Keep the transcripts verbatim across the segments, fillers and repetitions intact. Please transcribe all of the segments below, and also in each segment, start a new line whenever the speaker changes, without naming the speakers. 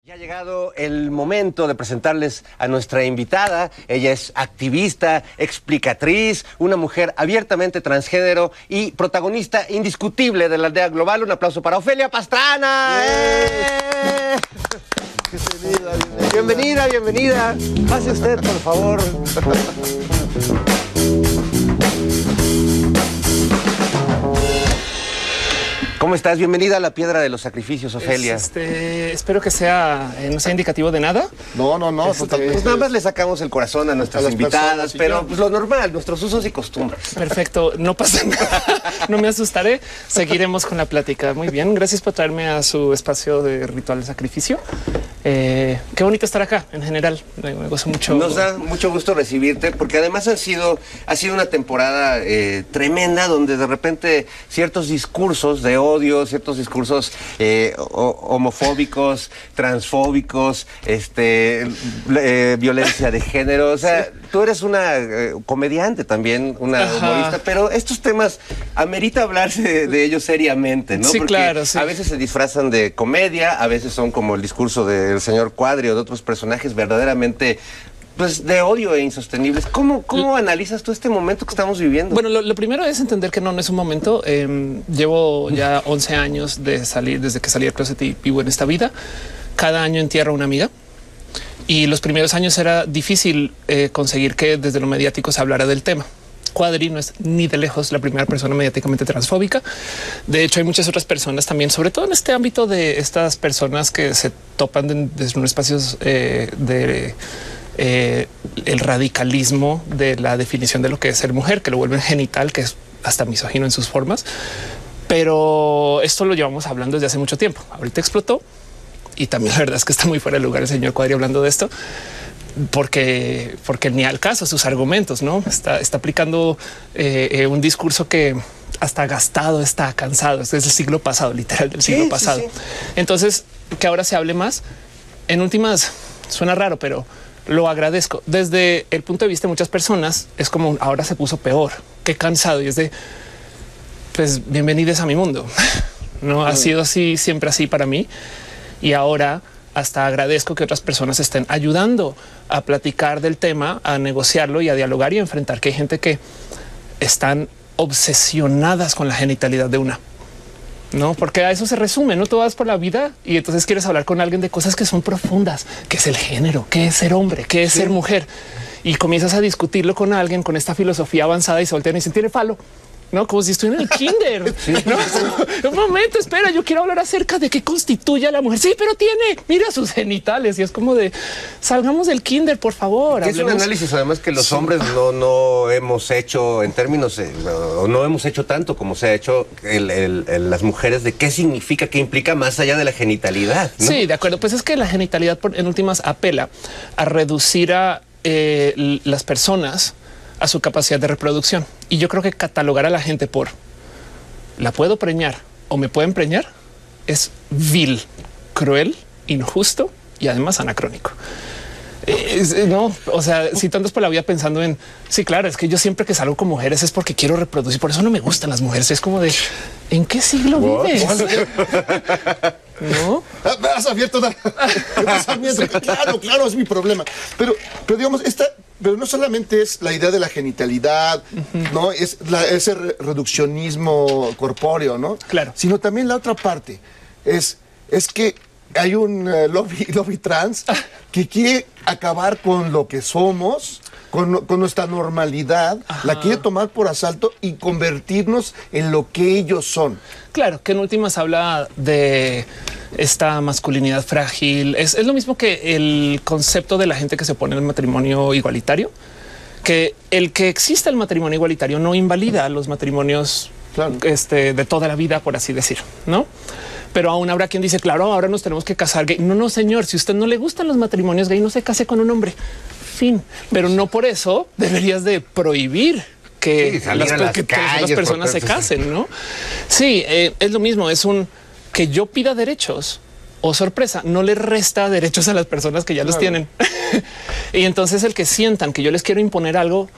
Ya ha llegado el momento de presentarles a nuestra invitada. Ella es activista, explicatriz, una mujer abiertamente transgénero y protagonista indiscutible de la aldea global. Un aplauso para Ofelia Pastrana. ¡Eh! Bienvenida, bienvenida. Pase usted, por favor. ¿Cómo estás? Bienvenida a la Piedra de los Sacrificios, Ofelia.
Es, este, espero que sea, eh, no sea indicativo de nada.
No, no, no.
Este, pues nada más le sacamos el corazón a nuestras a invitadas, personas, pero pues lo normal, nuestros usos y costumbres.
Perfecto, no pasa nada. No me asustaré. Seguiremos con la plática. Muy bien, gracias por traerme a su espacio de ritual de sacrificio. Eh, qué bonito estar acá en general. Me, me gozo mucho.
Nos da mucho gusto recibirte porque además han sido, ha sido una temporada eh, tremenda donde de repente ciertos discursos de odio, ciertos discursos eh, homofóbicos, transfóbicos, este, eh, violencia de género. O sea, sí. Tú eres una eh, comediante también, una Ajá. humorista, pero estos temas amerita hablarse de, de ellos seriamente, ¿no?
Sí,
porque
claro. Sí.
A veces se disfrazan de comedia, a veces son como el discurso del señor Cuadri o de otros personajes verdaderamente pues de odio e insostenibles. ¿Cómo, cómo analizas tú este momento que estamos viviendo?
Bueno, lo, lo primero es entender que no, no es un momento. Eh, llevo ya once años de salir, desde que salí del closet y vivo en esta vida. Cada año entierro a una amiga. Y los primeros años era difícil eh, conseguir que desde lo mediático se hablara del tema. Cuadri no es ni de lejos la primera persona mediáticamente transfóbica. De hecho, hay muchas otras personas también, sobre todo en este ámbito de estas personas que se topan de, desde unos espacios eh, de eh, el radicalismo de la definición de lo que es ser mujer, que lo vuelven genital, que es hasta misógino en sus formas. Pero esto lo llevamos hablando desde hace mucho tiempo. Ahorita explotó y también la verdad es que está muy fuera de lugar el señor Cuadri hablando de esto. Porque, porque ni al caso sus argumentos, no está, está aplicando eh, eh, un discurso que hasta gastado, está cansado. Este es el siglo pasado, literal del siglo sí, pasado. Sí, sí. Entonces, que ahora se hable más. En últimas, suena raro, pero lo agradezco. Desde el punto de vista de muchas personas, es como ahora se puso peor. Qué cansado. Y es de, pues, bienvenidos a mi mundo. No ha sido así, siempre así para mí. Y ahora hasta agradezco que otras personas estén ayudando a platicar del tema, a negociarlo y a dialogar y a enfrentar que hay gente que están obsesionadas con la genitalidad de una. No, porque a eso se resume, no tú vas por la vida y entonces quieres hablar con alguien de cosas que son profundas, que es el género, que es ser hombre, que es sí. ser mujer. Y comienzas a discutirlo con alguien con esta filosofía avanzada y se voltean y dicen, tiene falo. No, como si estuviera en el kinder. Sí. No, un momento, espera, yo quiero hablar acerca de qué constituye a la mujer. Sí, pero tiene, mira sus genitales y es como de salgamos del kinder, por favor.
Es un análisis además que los sí. hombres no, no hemos hecho en términos, eh, o no hemos hecho tanto como se ha hecho el, el, el, las mujeres de qué significa, qué implica más allá de la genitalidad, ¿no? Sí,
de acuerdo. Pues es que la genitalidad por, en últimas apela a reducir a eh, las personas a su capacidad de reproducción. Y yo creo que catalogar a la gente por la puedo preñar o me pueden preñar es vil, cruel, injusto y además anacrónico. Es, no, o sea, si tú andas por la vida pensando en sí, claro, es que yo siempre que salgo con mujeres es porque quiero reproducir. Por eso no me gustan las mujeres. Es como de ¿en qué siglo vives? No
has abierto una... Claro, claro, es mi problema. Pero, pero digamos, esta, pero no solamente es la idea de la genitalidad, uh-huh. no es la, ese re reduccionismo corpóreo, no,
claro,
sino también la otra parte es, es que hay un uh, lobby, lobby trans que quiere acabar con lo que somos, con, con nuestra normalidad, Ajá. la quiere tomar por asalto y convertirnos en lo que ellos son.
Claro, que en últimas habla de esta masculinidad frágil. Es, es lo mismo que el concepto de la gente que se opone al matrimonio igualitario, que el que exista el matrimonio igualitario no invalida los matrimonios claro. este, de toda la vida, por así decir, ¿no? Pero aún habrá quien dice, claro, ahora nos tenemos que casar gay. No, no, señor, si a usted no le gustan los matrimonios gay, no se case con un hombre. Fin. Pero no por eso deberías de prohibir que, sí, las, las, que calles, las personas se casen, ¿no? Sí, eh, es lo mismo. Es un que yo pida derechos o sorpresa, no le resta derechos a las personas que ya claro. los tienen. Y entonces el que sientan que yo les quiero imponer algo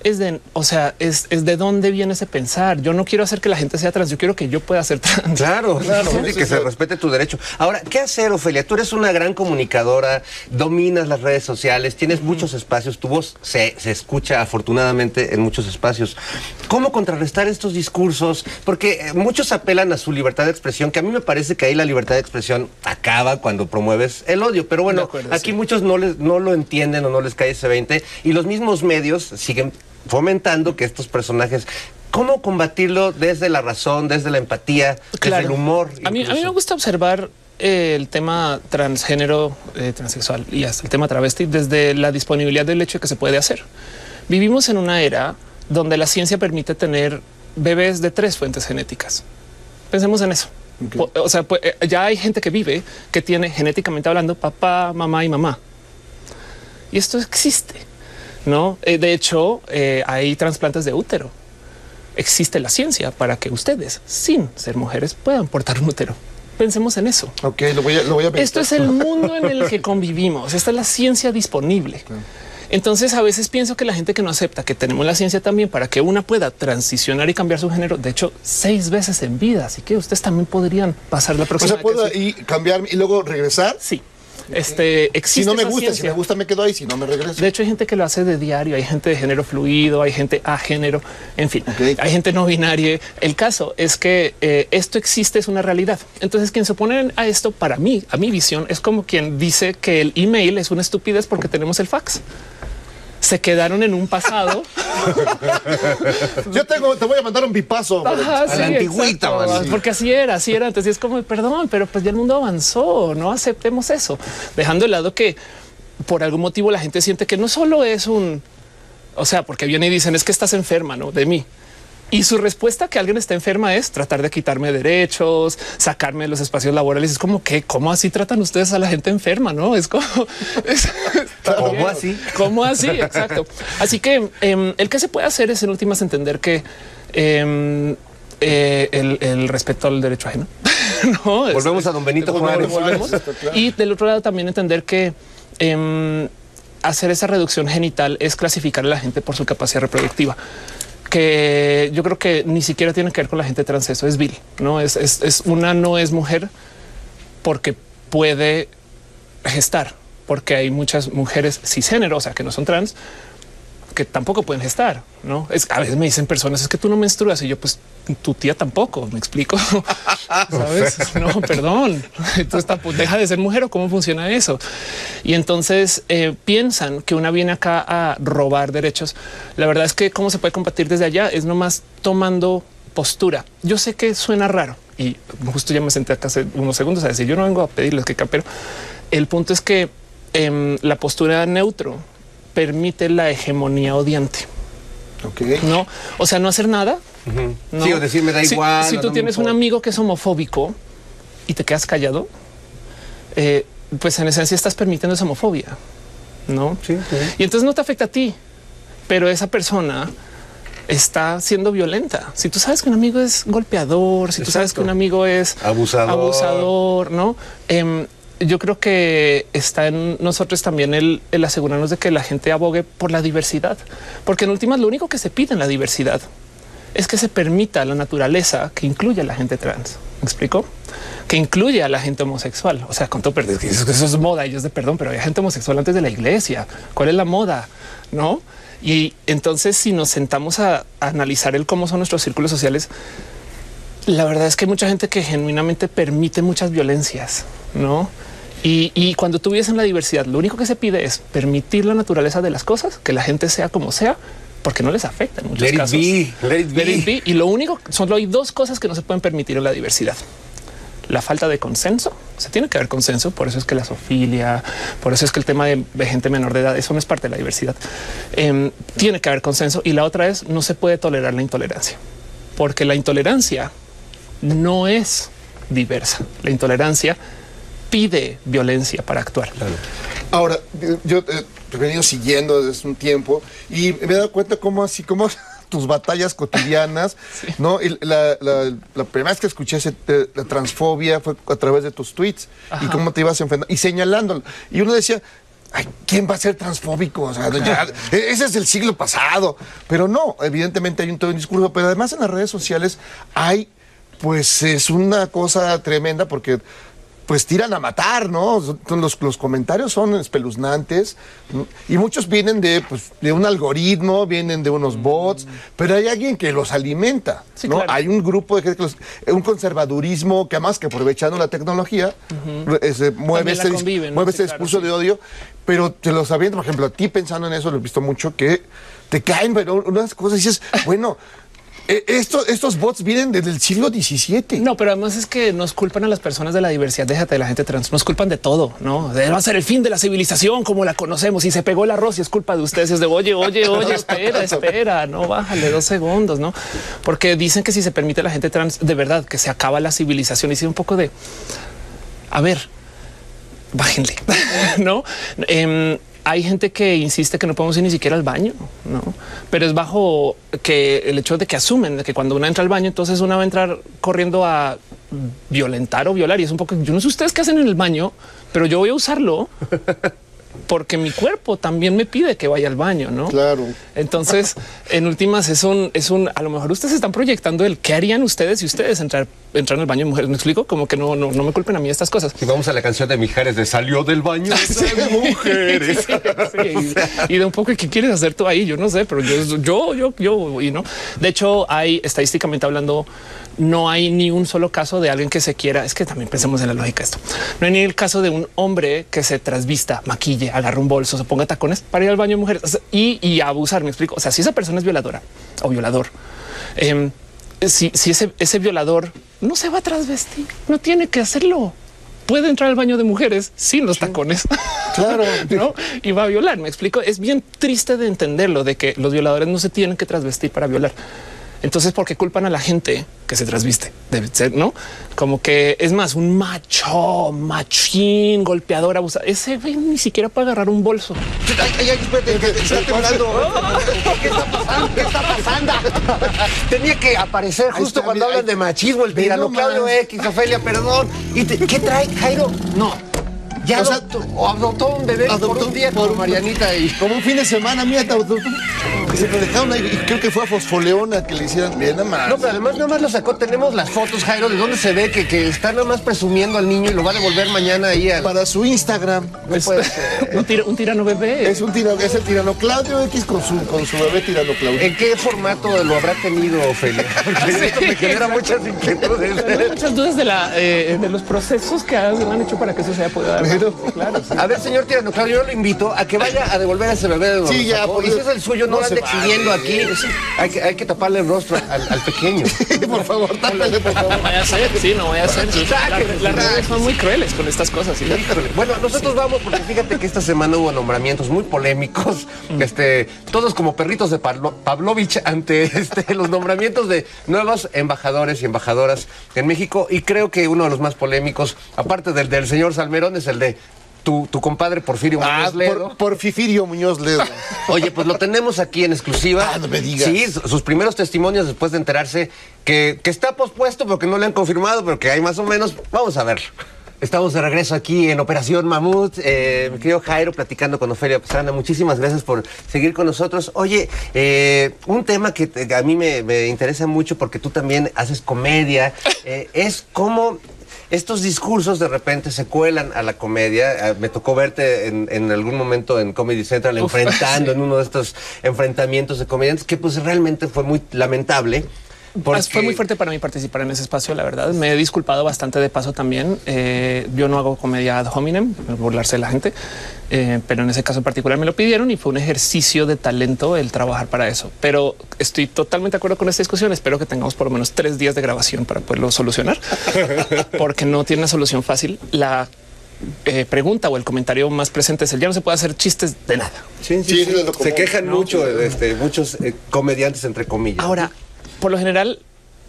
es de, o sea, es, es de dónde viene ese pensar. Yo no quiero hacer que la gente sea trans, yo quiero que yo pueda ser trans.
Claro, claro, sí, que se respete tu derecho. Ahora, ¿qué hacer, Ofelia? Tú eres una gran comunicadora, dominas las redes sociales, tienes mm. muchos espacios, tu voz se, se escucha afortunadamente en muchos espacios. ¿Cómo contrarrestar estos discursos? Porque muchos apelan a su libertad de expresión, que a mí me parece que ahí la libertad de expresión acaba cuando promueves el odio. Pero bueno, acuerdo, aquí sí. muchos no, les, no lo entienden o no les cae ese veinte y los mismos medios siguen fomentando que estos personajes, ¿cómo combatirlo desde la razón, desde la empatía, claro. desde el humor?
A mí, a mí me gusta observar eh, el tema transgénero, eh, transexual y hasta el tema travesti desde la disponibilidad del hecho de que se puede hacer. Vivimos en una era donde la ciencia permite tener bebés de tres fuentes genéticas. Pensemos en eso. Okay. O sea, pues, ya hay gente que vive que tiene genéticamente hablando papá, mamá y mamá. Y esto existe. No, eh, de hecho, eh, hay trasplantes de útero. Existe la ciencia para que ustedes, sin ser mujeres, puedan portar un útero. Pensemos en eso.
Ok, lo voy a, lo voy a pensar.
Esto es el mundo en el que convivimos. Esta es la ciencia disponible. Okay. Entonces, a veces pienso que la gente que no acepta que tenemos la ciencia también para que una pueda transicionar y cambiar su género, de hecho, seis veces en vida. Así que ustedes también podrían pasar la próxima.
O sea, ¿puedo y cambiar y luego regresar?
Sí. Este, existe
si no me gusta,
ciencia.
si me gusta me quedo ahí, si no me regreso.
De hecho, hay gente que lo hace de diario, hay gente de género fluido, hay gente a género, en fin, okay. hay gente no binaria. El caso es que eh, esto existe, es una realidad. Entonces, quien se opone a esto, para mí, a mi visión, es como quien dice que el email es una estupidez porque tenemos el fax. Se quedaron en un pasado.
Yo tengo, te voy a mandar un bipazo
Ajá,
a
sí,
la antigüita,
man. Porque así era, así era. Entonces es como, perdón, pero pues ya el mundo avanzó, no aceptemos eso. Dejando de lado que por algún motivo la gente siente que no solo es un, o sea, porque vienen y dicen es que estás enferma, ¿no? De mí. Y su respuesta que alguien está enferma es tratar de quitarme derechos, sacarme de los espacios laborales. Es como que, ¿cómo así tratan ustedes a la gente enferma? No es como, es,
¿cómo así?
¿Cómo así? Exacto. Así que eh, el que se puede hacer es en últimas entender que eh, eh, el, el respeto al derecho ajeno. No,
volvemos es, a don Benito Juárez.
Volvemos. Y del otro lado también entender que eh, hacer esa reducción genital es clasificar a la gente por su capacidad reproductiva, que yo creo que ni siquiera tiene que ver con la gente trans. Eso es vil, no es, es, es una no es mujer porque puede gestar, porque hay muchas mujeres cisgénero, o sea, que no son trans, que tampoco pueden gestar, no es. A veces me dicen personas es que tú no menstruas y yo, pues tu tía tampoco. Me explico. Sabes? No, perdón. Tú está, pues, deja de ser mujer o cómo funciona eso. Y entonces eh, piensan que una viene acá a robar derechos. La verdad es que cómo se puede combatir desde allá es nomás tomando postura. Yo sé que suena raro y justo ya me senté acá hace unos segundos a decir yo no vengo a pedirles que, pero el punto es que eh, la postura neutro permite la hegemonía odiante.
Okay.
No, o sea, no hacer nada.
Uh-huh. ¿No? Sí, o decir me da
si,
igual.
Si tú
no
tienes un amigo que es homofóbico y te quedas callado, eh, pues en esencia estás permitiendo esa homofobia, ¿no?
Sí, sí.
Y entonces no te afecta a ti, pero esa persona está siendo violenta. Si tú sabes que un amigo es golpeador, si Exacto. tú sabes que un amigo es
abusador,
abusador, ¿no? Eh, yo creo que está en nosotros también el, el asegurarnos de que la gente abogue por la diversidad, porque en últimas lo único que se pide en la diversidad es que se permita la naturaleza que incluya a la gente trans. ¿Me explico? Que incluye a la gente homosexual. O sea, con todo perdón, eso es moda y es de perdón, pero había gente homosexual antes de la iglesia. ¿Cuál es la moda? No? Y entonces, si nos sentamos a, a analizar el cómo son nuestros círculos sociales, la verdad es que hay mucha gente que genuinamente permite muchas violencias, ¿no? Y, y cuando tú vives en la diversidad, lo único que se pide es permitir la naturaleza de las cosas, que la gente sea como sea, porque no les afecta en muchos
let
casos.
It be, let it be.
Let it be. Y lo único, solo hay dos cosas que no se pueden permitir en la diversidad. La falta de consenso, se tiene que haber consenso, por eso es que la zoofilia, por eso es que el tema de, de gente menor de edad, eso no es parte de la diversidad. Eh, tiene que haber consenso. Y la otra es, no se puede tolerar la intolerancia, porque la intolerancia no es diversa. La intolerancia pide violencia para actuar.
Claro. Ahora, yo eh, te he venido siguiendo desde un tiempo y me he dado cuenta cómo así, como tus batallas cotidianas, sí. ¿no? Y la, la, la primera vez que escuché ese, eh, la transfobia fue a través de tus tweets. Ajá. Y cómo te ibas enfrentando y señalándolo. Y uno decía, ay, ¿quién va a ser transfóbico? O sea, ya, ese es el siglo pasado. Pero no, evidentemente hay un todo un discurso, pero además en las redes sociales hay, pues es una cosa tremenda porque pues tiran a matar, ¿no? Son- Los, los comentarios son espeluznantes, ¿no? Y muchos vienen de, pues, de un algoritmo, vienen de unos bots, pero hay alguien que los alimenta,
Sí,
¿no?
claro.
Hay un grupo de gente que los- un conservadurismo que además que aprovechando la tecnología re- se mueve
También la
ese, dis-
conviven, ¿no?
mueve
Sí,
ese
claro,
discurso
sí.
de odio, pero te los avientan, por ejemplo, a ti pensando en eso, lo he visto mucho, que te caen, pero unas cosas y dices, bueno, eh, esto- estos bots vienen desde el siglo diecisiete.
No, pero además es que nos culpan a las personas de la diversidad, déjate de la gente trans, nos culpan de todo, ¿no? De, va a ser el fin de la civilización como la conocemos y se pegó el arroz y es culpa de ustedes. Es de, oye, oye, oye, espera, espera, no, bájale dos segundos, ¿no? Porque dicen que si se permite a la gente trans, de verdad, que se acaba la civilización y sí un poco de, a ver, bájenle, ¿no? Em, hay gente que insiste que no podemos ir ni siquiera al baño, ¿no? Pero es bajo que el hecho de que asumen de que cuando una entra al baño, entonces una va a entrar corriendo a violentar o violar. Y es un poco, yo no sé ustedes qué hacen en el baño, pero yo voy a usarlo porque mi cuerpo también me pide que vaya al baño, ¿no?
Claro.
Entonces, en últimas, es un, es un, a lo mejor ustedes están proyectando el qué harían ustedes si ustedes entrar, entran al baño de mujeres. ¿Me explico? Como que no, no, no me culpen a mí estas cosas.
Y vamos a la canción de Mijares de Salió del baño de mujeres.
Sí, sí, y, y de un poco qué quieres hacer tú ahí. Yo no sé, pero yo, yo, yo, yo, y no. De hecho, hay estadísticamente hablando, no hay ni un solo caso de alguien que se quiera. Es que también pensemos en la lógica de esto. No hay ni el caso de un hombre que se trasvista, maquille, agarre un bolso, se ponga tacones para ir al baño de mujeres o sea, y, y abusar. Me explico. O sea, si esa persona es violadora o violador, eh, si, si ese, ese violador no se va a trasvestir, no tiene que hacerlo. Puede entrar al baño de mujeres sin los tacones.
Claro.
¿No? Y va a violar. Me explico. Es bien triste de entenderlo, de que los violadores no se tienen que trasvestir para violar. Entonces, ¿por qué culpan a la gente que se trasviste? Debe ser, ¿no? Como que es más un macho, machín, golpeador, abusador. Ese güey ni siquiera puede agarrar un bolso.
Ay, ay, ay, espérate, que está temblando. ¿Qué está pasando? ¿Qué está pasando? Tenía que aparecer
Ahí
justo
está,
cuando
mira,
hablan
ahí-
de machismo, el
Ve
tirano
nomás.
Claudio X, Ofelia, perdón. ¿Y te- qué trae, Jairo? No. Ya
O sea,
adoptó, o adoptó un bebé por
adoptó
un día
por
como
un-
Marianita y...
Como un fin de semana, mira, te- te- que se lo dejaron ahí, y creo que fue a Fosfoleona que le hicieran bien, nada más.
No, pero además nada más lo sacó. Tenemos las fotos, Jairo, de dónde se ve que, que está nada más presumiendo al niño y lo va a devolver mañana ahí al...
Para su Instagram.
No puede ser.
Un, tira- un tirano bebé.
Es un tirano, es el tirano Claudio X con su, con su bebé tirano Claudio.
¿En qué formato lo habrá tenido, Ofelia? Porque esto me genera muchas inquietudes.
Tengo muchas dudas de, la, eh, de los procesos que han hecho para que eso se haya podido dar.
Pero-
Sí, claro. Sí.
A ver, señor Tirano Claudio, yo lo invito a que vaya a devolver a ese bebé de donde
Sí,
lo
ya,
sacó.
por
Y si
Dios.
es el suyo, no,
No
lo
se
ande
vale.
exhibiendo aquí. Hay que, hay que taparle el rostro al, al pequeño.
Por favor, tápale, por favor.
No vaya a ser, sí, no vaya a ser. Sí.
Sáquenlo,
La- las redes son muy crueles con estas cosas. ¿Sí?
Híjole. Bueno, nosotros vamos porque fíjate que esta semana hubo nombramientos muy polémicos, este, todos como perritos de Pavlo- Pavlovich ante este, los nombramientos de nuevos embajadores y embajadoras en México, y creo que uno de los más polémicos, aparte del del señor Salmerón, es el de tu, tu compadre Porfirio
Ah,
Muñoz Ledo.
por, por Fifirio Muñoz Ledo.
Oye, pues lo tenemos aquí en exclusiva.
Ah, no me digas.
Sí, su- sus primeros testimonios después de enterarse que, que está pospuesto, pero que no le han confirmado, pero que hay más o menos. Vamos a verlo. Estamos de regreso aquí en Operación Mamut. Eh, mi querido Jairo, platicando con Ofelia Pastrana. Muchísimas gracias por seguir con nosotros. Oye, eh, un tema que te- a mí me, me interesa mucho porque tú también haces comedia, eh, es cómo estos discursos de repente se cuelan a la comedia. Eh, Me tocó verte en, en algún momento en Comedy Central
Uf,
enfrentando
sí.
en uno de estos enfrentamientos de comediantes que pues realmente fue muy lamentable. porque-
Fue muy fuerte para mí participar en ese espacio, la verdad. Me he disculpado bastante de paso también. Eh, yo no hago comedia ad hominem, burlarse de la gente, eh, pero en ese caso en particular me lo pidieron y fue un ejercicio de talento el trabajar para eso. Pero estoy totalmente de acuerdo con esta discusión. Espero que tengamos por lo menos tres días de grabación para poderlo solucionar, porque no tiene una solución fácil. La eh, pregunta o el comentario más presente es el ya no se puede hacer chistes de nada.
Sí, sí,
Sí,
sí.
eso es lo
Se
común,
quejan
¿no?
mucho este, muchos eh, comediantes, entre comillas.
Ahora, por lo general,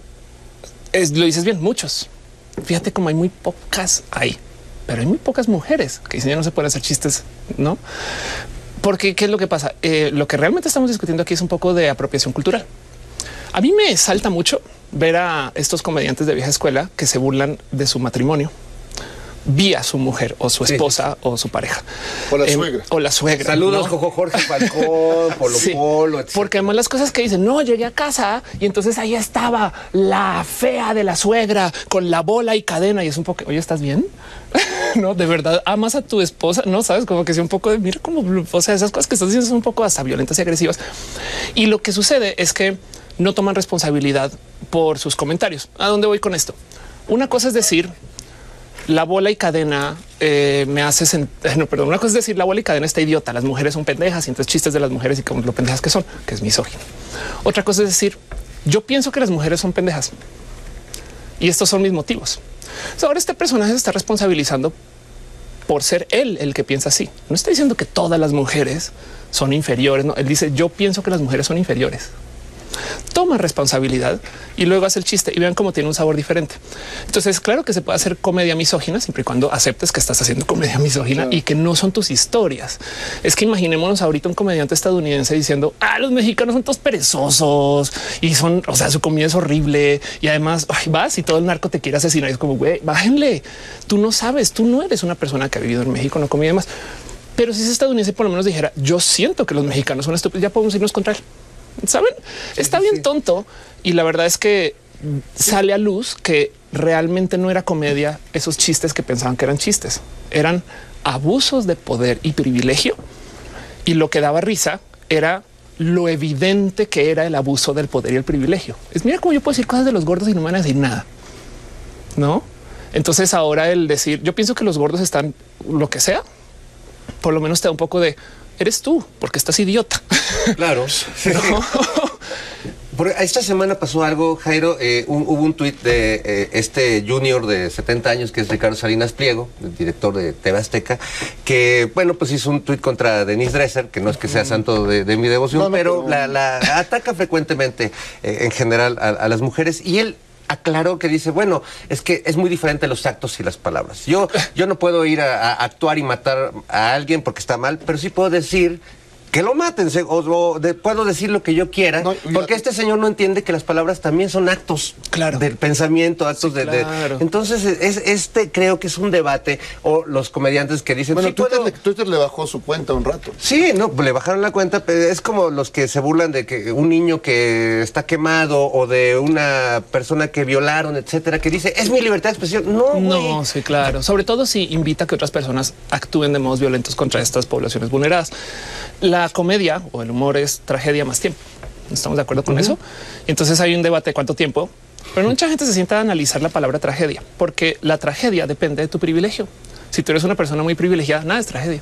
es, lo dices bien, muchos. Fíjate como hay muy pocas ahí, pero hay muy pocas mujeres que dicen ya no se pueden hacer chistes, ¿no? Porque ¿qué es lo que pasa? Eh, lo que realmente estamos discutiendo aquí es un poco de apropiación cultural. A mí me salta mucho ver a estos comediantes de vieja escuela que se burlan de su matrimonio, vía su mujer o su esposa sí. o su pareja.
O la
eh,
suegra.
O la suegra.
Saludos,
¿no?
Jojo Jorge Falcón, Polo
sí.
Polo, etcétera.
Porque además las cosas que dicen, no, llegué a casa y entonces ahí estaba la fea de la suegra con la bola y cadena y es un poco, oye, ¿estás bien? No, de verdad, amas a tu esposa, no sabes, como que sea un poco de mira como, o sea, esas cosas que estás diciendo son un poco hasta violentas y agresivas. Y lo que sucede es que no toman responsabilidad por sus comentarios. ¿A dónde voy con esto? Una cosa es decir, la bola y cadena eh, me hace sentir, no, perdón, una cosa es decir, la bola y cadena está idiota, las mujeres son pendejas y entonces chistes de las mujeres y como lo pendejas que son, que es misógino. Otra cosa es decir, yo pienso que las mujeres son pendejas y estos son mis motivos. O sea, ahora este personaje se está responsabilizando por ser él el que piensa así. No está diciendo que todas las mujeres son inferiores. No, él dice yo pienso que las mujeres son inferiores. Toma responsabilidad y luego hace el chiste y vean cómo tiene un sabor diferente. Entonces, claro que se puede hacer comedia misógina siempre y cuando aceptes que estás haciendo comedia misógina claro. y que no son tus historias. Es que imaginémonos ahorita un comediante estadounidense diciendo ah, los mexicanos son todos perezosos y son, o sea, su comida es horrible y además ay, vas y todo el narco te quiere asesinar. Y es como güey, bájenle. Tú no sabes, tú no eres una persona que ha vivido en México, no comía más. Pero si ese estadounidense por lo menos dijera yo siento que los mexicanos son estúpidos, ya podemos irnos contra él. Saben, sí, está bien sí. tonto y la verdad es que sale a luz que realmente no era comedia. Esos chistes que pensaban que eran chistes eran abusos de poder y privilegio y lo que daba risa era lo evidente que era el abuso del poder y el privilegio. Es mira cómo yo puedo decir cosas de los gordos y no me van a decir nada, no? Entonces ahora el decir yo pienso que los gordos están lo que sea, por lo menos te da un poco de eres tú porque estás idiota.
Claro. ¿No? Por esta semana pasó algo, Jairo. Eh, un, hubo un tuit de eh, este junior de setenta años que es Ricardo Salinas Pliego, el director de T V Azteca, que bueno, pues hizo un tuit contra Denise Dresser, que no es que sea santo de, de mi devoción, no, no, pero no. La, la ataca frecuentemente eh, en general a, a las mujeres y él aclaró que dice, bueno, es que es muy diferente los actos y las palabras. Yo, yo no puedo ir a, a actuar y matar a alguien porque está mal, pero sí puedo decir que lo maten, o, o de, puedo decir lo que yo quiera, no, porque este señor no entiende que las palabras también son actos
claro.
del pensamiento, actos sí, de, claro. de... Entonces, es, este creo que es un debate, o los comediantes que dicen...
Bueno,
sí,
Twitter,
puedo...
le, Twitter le bajó su cuenta un rato.
Sí, no, le bajaron la cuenta, pero es como los que se burlan de que un niño que está quemado o de una persona que violaron, etcétera, que dice, es mi libertad de expresión. No, güey.
No, sí, claro. Sobre todo si invita a que otras personas actúen de modos violentos contra estas poblaciones vulneradas. La comedia o el humor es tragedia más tiempo. ¿Estamos de acuerdo con uh-huh. eso? Entonces hay un debate de cuánto tiempo, pero mucha gente se sienta a analizar la palabra tragedia, porque la tragedia depende de tu privilegio. Si tú eres una persona muy privilegiada, nada es tragedia.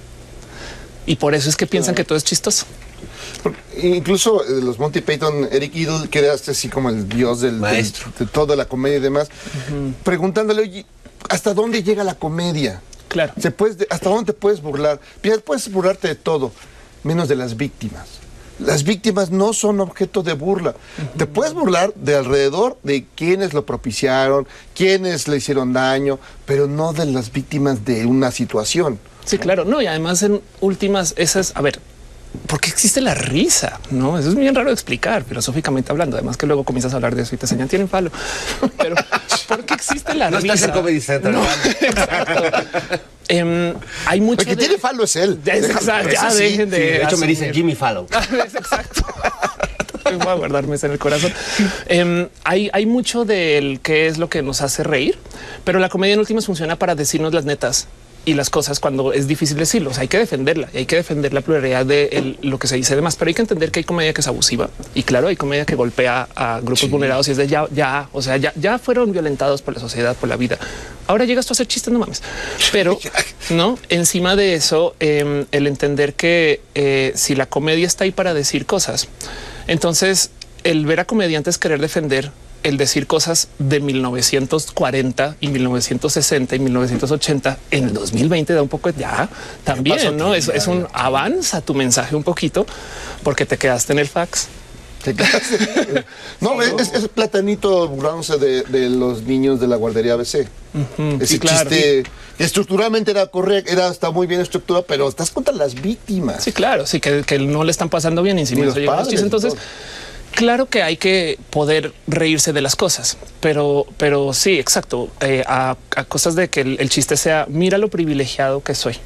Y por eso es que piensan claro. que todo es chistoso.
Porque incluso eh, los Monty Python, Eric Idle, que era así como el dios del maestro del, de toda la comedia y demás, uh-huh. preguntándole, oye, ¿hasta dónde llega la comedia?
Claro.
Se puede, ¿hasta dónde te puedes burlar? Puedes burlarte de todo, menos de las víctimas. Las víctimas no son objeto de burla. Uh-huh. Te puedes burlar de alrededor de quienes lo propiciaron, quienes le hicieron daño, pero no de las víctimas de una situación.
Sí, claro. No, y además en últimas, esas, a ver, ¿por qué existe la risa? No, eso es bien raro de explicar, filosóficamente hablando. Además que luego comienzas a hablar de eso y te enseñan, tienen falo. Pero ¿por qué existe la
no
risa?
No estás en Comedy Center.
No, exacto. um, hay mucho.
El que
de...
tiene falo es él.
Ya, es, exacto, ya
sí,
dejen de.
Sí, de hecho, me dice Jimmy Fallow.
Es exacto. Voy a guardarme eso en el corazón. Um, hay, hay mucho del qué es lo que nos hace reír, pero la comedia en últimas funciona para decirnos las netas y las cosas cuando es difícil decirlo. O sea, hay que defenderla y hay que defender la pluralidad de el, lo que se dice demás, pero hay que entender que hay comedia que es abusiva y claro, hay comedia que golpea a grupos sí. vulnerados y es de ya, ya, o sea, ya, ya fueron violentados por la sociedad, por la vida. Ahora llegas tú a hacer chistes, no mames. Pero no, encima de eso, eh, el entender que eh, si la comedia está ahí para decir cosas, entonces el ver a comediantes querer defender el decir cosas de mil novecientos cuarenta y mil novecientos sesenta y mil novecientos ochenta en el dos mil veinte da un poco ya también, ¿no? Es, es un avanza tu mensaje un poquito porque te quedaste en el fax.
Te quedaste. No, sí, es, es platanito burlándose de, de los niños de la guardería A B C. Uh-huh, Ese sí, claro. chiste estructuralmente era correcto, era está muy bien estructurado, pero estás contra las víctimas.
Sí, claro, sí, que, que no le están pasando bien. Y si me los padres, entonces. claro que hay que poder reírse de las cosas, pero, pero sí, exacto, eh, a, a cosas de que el, el chiste sea, mira lo privilegiado que soy.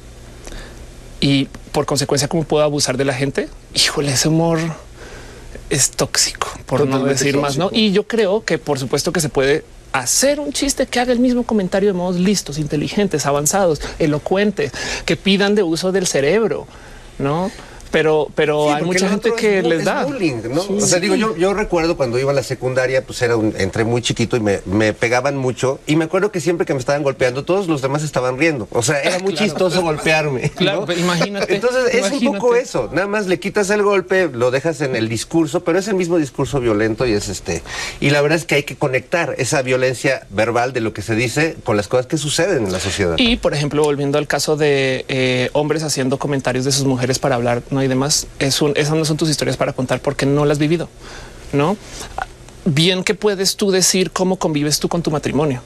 Y por consecuencia, ¿cómo puedo abusar de la gente? Híjole, ese humor es tóxico, por Totalmente no decir tóxico. más, ¿no? Y yo creo que por supuesto que se puede hacer un chiste que haga el mismo comentario de modos listos, inteligentes, avanzados, elocuentes, que pidan de uso del cerebro, ¿no? Pero, pero sí, hay mucha gente que es, les es da
bullying, ¿no? Sí, o sea, sí. digo, yo, yo recuerdo cuando iba a la secundaria, pues era un, entré muy chiquito y me, me pegaban mucho. Y me acuerdo que siempre que me estaban golpeando, todos los demás estaban riendo. O sea, era muy claro. chistoso golpearme.
Claro, ¿no? Imagínate.
Entonces
imagínate.
es un poco eso. Nada más le quitas el golpe, lo dejas en el discurso, pero es el mismo discurso violento y es este. Y la verdad es que hay que conectar esa violencia verbal de lo que se dice con las cosas que suceden en la sociedad.
Y por ejemplo, volviendo al caso de eh, hombres haciendo comentarios de sus mujeres para hablar, no hay demás. Es un, esas no son tus historias para contar porque no las has vivido, ¿no? Bien que puedes tú decir cómo convives tú con tu matrimonio,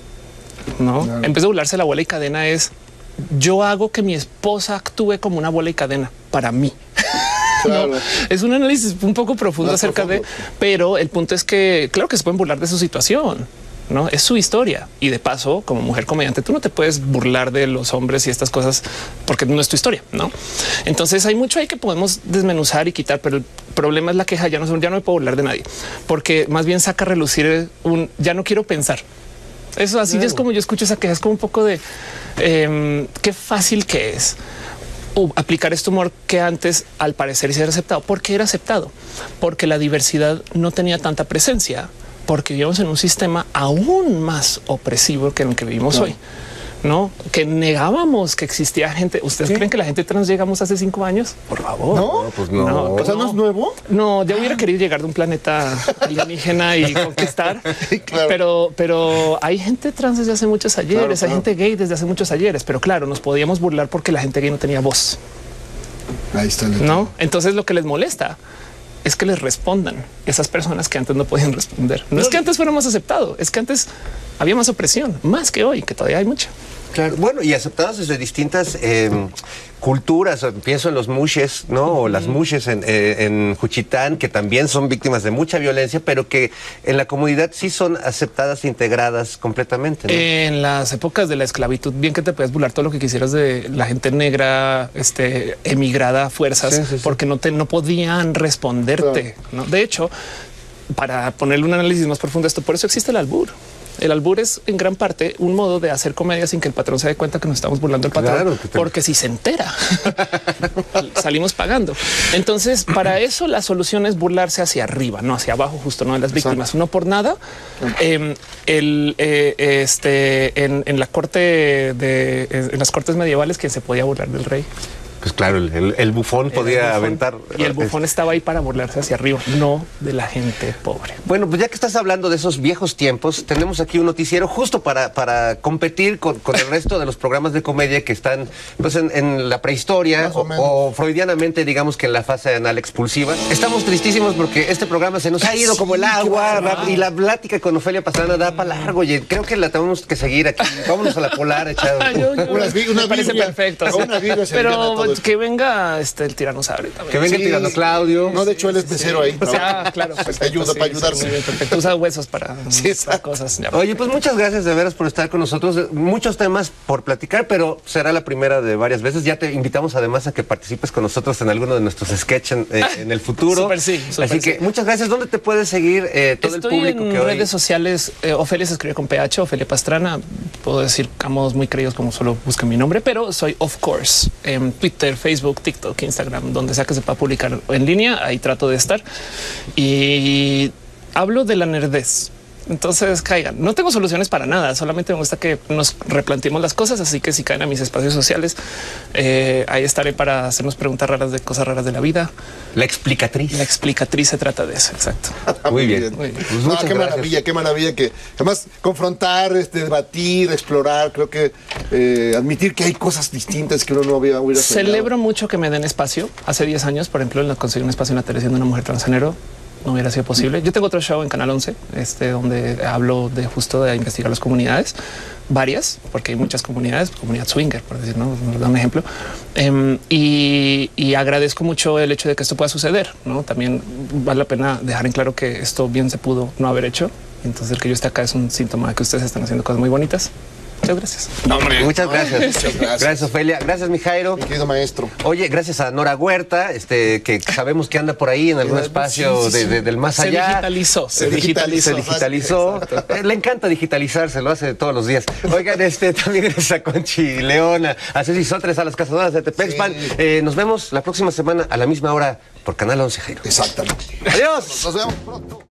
¿no? Claro. En vez de burlarse la bola y cadena es yo hago que mi esposa actúe como una bola y cadena para mí. Claro. No, es un análisis un poco profundo Más acerca profundo. de, pero el punto es que claro que se pueden burlar de su situación. No es su historia y de paso, como mujer comediante, tú no te puedes burlar de los hombres y estas cosas porque no es tu historia. No, entonces hay mucho ahí que podemos desmenuzar y quitar, pero el problema es la queja. Ya no, ya no me puedo burlar de nadie porque más bien saca a relucir un ya no quiero pensar. Eso así claro. es como yo escucho esa queja. Es como un poco de eh, qué fácil que es uh, aplicar este humor que antes al parecer ser aceptado. ¿Por qué era aceptado? Porque la diversidad no tenía tanta presencia. Porque vivimos en un sistema aún más opresivo que en el que vivimos no. hoy, no que negábamos que existía gente. ¿Ustedes ¿Qué? creen que la gente trans llegamos hace cinco años? Por favor.
No, pues no. no o sea, no es nuevo.
No, yo hubiera querido llegar de un planeta alienígena y conquistar, claro. pero, pero hay gente trans desde hace muchos ayeres, claro, claro. hay gente gay desde hace muchos ayeres, pero claro, nos podíamos burlar porque la gente gay no tenía voz.
Ahí está. El
no, entonces lo que les molesta es que les respondan esas personas que antes no podían responder. No, no es que antes fuera más aceptado, es que antes había más opresión, más que hoy, que todavía hay mucha.
Claro, bueno, y aceptados desde distintas eh, culturas. Pienso en los mushes, ¿no? O las mushes en, eh, en Juchitán, que también son víctimas de mucha violencia, pero que en la comunidad sí son aceptadas e integradas completamente, ¿no?
En las épocas de la esclavitud, bien que te puedes burlar todo lo que quisieras de la gente negra, este, emigrada a fuerzas, sí, sí, sí. porque no, te, no podían responderte, claro. ¿no? De hecho, para ponerle un análisis más profundo a esto, por eso existe el albur. El albur es en gran parte un modo de hacer comedia sin que el patrón se dé cuenta que nos estamos burlando del patrón, claro, te... porque si se entera salimos pagando. Entonces, para eso la solución es burlarse hacia arriba, no hacia abajo, justo no de las víctimas. Exacto. No por nada. Eh, el, eh, este, en, en la corte de en las cortes medievales, quien se podía burlar del rey.
Pues claro, el, el, el bufón podía el bufón, aventar.
Y el bufón estaba ahí para burlarse hacia arriba, no de la gente pobre.
Bueno, pues ya que estás hablando de esos viejos tiempos, tenemos aquí un noticiero justo para, para competir con, con el resto de los programas de comedia que están pues en, en la prehistoria o, o, o freudianamente, digamos que en la fase anal expulsiva. Estamos tristísimos porque este programa se nos ha ido sí, como el agua rap, y la plática con Ofelia Pastrana da para largo. Y creo que la tenemos que seguir aquí. Vámonos a la polar, echado.
yo, yo, unas, me unas parece biblia, perfecto. Una pero que venga este el tiranosaurio también.
Que venga sí, el tirano Claudio.
No, de hecho él es mesero sí, ahí.
O sea, claro.
Pues ayuda sí, para ayudarse.
Sí, perfecto. Usa huesos para, sí, para cosas. Ya,
Oye, pues muchas gracias de veras por estar con nosotros. Muchos temas por platicar, pero será la primera de varias veces. Ya te invitamos además a que participes con nosotros en alguno de nuestros sketches en, eh, en el futuro.
Super sí. Super
Así que sí. muchas gracias. ¿Dónde te puedes seguir eh, todo
Estoy
el público
en
que hoy...
redes sociales. Eh, Ofelia se escribe con P H, Ofelia Pastrana. Puedo decir a modos muy creídos como solo buscan mi nombre, pero soy of course en Twitter, Facebook, TikTok, Instagram, donde sea que se pueda publicar en línea. Ahí trato de estar y hablo de la nerdez. Entonces caigan. No tengo soluciones para nada. Solamente me gusta que nos replanteemos las cosas. Así que si caen a mis espacios sociales, eh, ahí estaré para hacernos preguntas raras de cosas raras de la vida.
La explicatriz.
La explicatriz se trata de eso. Exacto.
Muy bien. Muy bien.
Pues no, qué gracias. maravilla, qué maravilla que además confrontar, este, debatir, explorar. Creo que eh, admitir que hay cosas distintas que uno no había hubiera
Celebro soñado. mucho que me den espacio. Hace diez años, por ejemplo, conseguí un espacio en la televisión de una mujer transgénero. no hubiera sido posible. Yo tengo otro show en Canal once, este, donde hablo de justo de investigar las comunidades, varias, porque hay muchas comunidades, comunidad swinger, por decir, ¿no? Nos da un ejemplo. Um, y, y agradezco mucho el hecho de que esto pueda suceder, ¿no? También vale la pena dejar en claro que esto bien se pudo no haber hecho. Entonces el que yo esté acá es un síntoma de que ustedes están haciendo cosas muy bonitas. Muchas gracias.
No, hombre. Muchas gracias.
Muchas gracias.
Gracias, Ofelia. Gracias, mi Jairo.
Mi querido maestro.
Oye, gracias a Nora Huerta, este, que sabemos que anda por ahí en algún espacio
Sí, sí, sí.
de, de, del más
Se
allá.
digitalizó, se,
Se
digitalizó.
digitalizó. Eh, Le encanta digitalizarse, lo hace todos los días. Oigan, este, también gracias a Conchi Leona, a Ceci Sotres, a las cazadoras de Tepexpan.
Sí.
Eh, nos vemos la próxima semana a la misma hora por Canal once, Jairo.
Exactamente.
Adiós.
Nos vemos pronto.